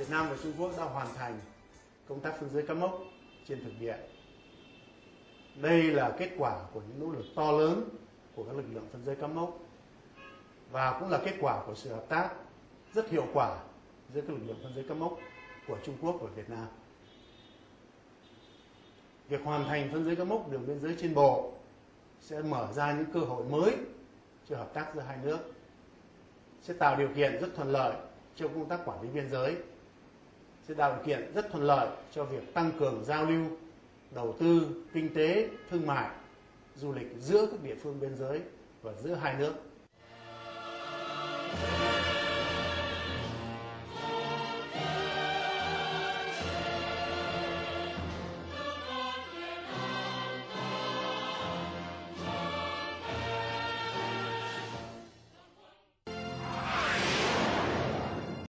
Việt Nam và Trung Quốc đã hoàn thành công tác phân giới cắm mốc trên thực địa. Đây là kết quả của những nỗ lực to lớn của các lực lượng phân giới cắm mốc và cũng là kết quả của sự hợp tác rất hiệu quả giữa các lực lượng phân giới cắm mốc của Trung Quốc và Việt Nam. Việc hoàn thành phân giới cắm mốc đường biên giới trên bộ sẽ mở ra những cơ hội mới cho hợp tác giữa hai nước, sẽ tạo điều kiện rất thuận lợi cho công tác quản lý biên giới, sẽ tạo điều kiện rất thuận lợi cho việc tăng cường giao lưu, đầu tư, kinh tế, thương mại, du lịch giữa các địa phương biên giới và giữa hai nước.